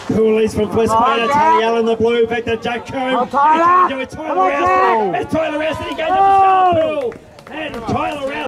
Coolies from Westmead, Tally Allen, the blue, Victor Jack Coombe. Tyler Rouse. It's Tyler Rouse. He goes up the star pool. And Tyler Rouse.